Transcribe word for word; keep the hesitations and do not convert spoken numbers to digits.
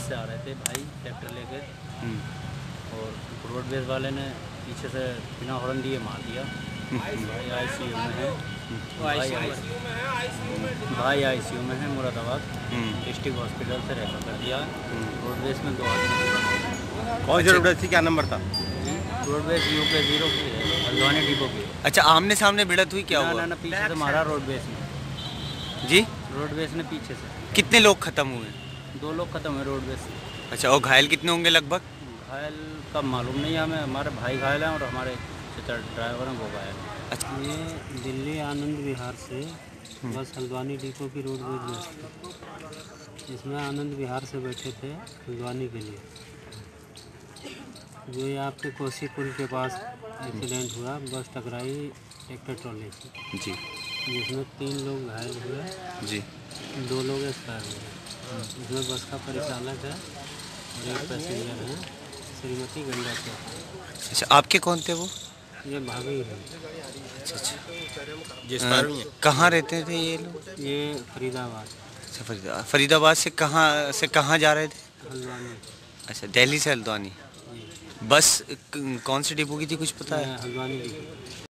से आ रहे थे भाई ट्रैक्टर लेकर, और रोडवेज वाले ने पीछे से बिना हॉर्न दिए मार दिया। भाई आईसीयू में है, भाई आईसीयू में है, भाई आईसीयू में है मुरादाबाद डिस्ट्रिक्ट हॉस्पिटल से रेफर कर दिया। रोडवेज में दो आदमी। कौन सी रोडवेज थी, क्या नंबर था? रोडवेज यू के जीरो की है, हल्द्वानी डिपो की। अच्छा, आमने सामने भिड़त हुई, क्या ना, हुआ? ना, ना, पीछे से मारा रोडवेज ने। जी, रोडवेज ने पीछे से। कितने लोग खत्म हुए? दो लोग खत्म हुए रोडवेज से। अच्छा, और घायल कितने होंगे लगभग? घायल का मालूम नहीं है हमें, हमारे भाई घायल हैं और हमारे ड्राइवर हैं वो घायल हैं। अच्छा, ये दिल्ली आनंद विहार से बस हल्द्वानी डिपो की रोडवेज में, इसमें आनंद विहार से बैठे थे हल्द्वानी के लिए। जो ये आपके कोसी पुल के पास एक्सीडेंट हुआ, बस टकराई ट्रैक्टर ट्रॉली से, जी, जिसमें तीन लोग घायल हुए, जी, दो लोग एक्सपायर हुए। इसमें बस का परिचालक है और एक पैसेंजर है, श्रीमती गंगा से। अच्छा, आपके कौन थे वो? ये भाभी है। अच्छा, अच्छा, जिस अ, कहाँ रहते थे ये लोग? ये फरीदाबाद। अच्छा, फरीदाबाद फरीदाबाद से कहाँ से कहाँ जा रहे थे? हल्द्वानी। अच्छा, दिल्ली से हल्द्वानी। जी, बस क- कौन सी डिपो की थी, कुछ पता है? हल्द्वानी डिपो।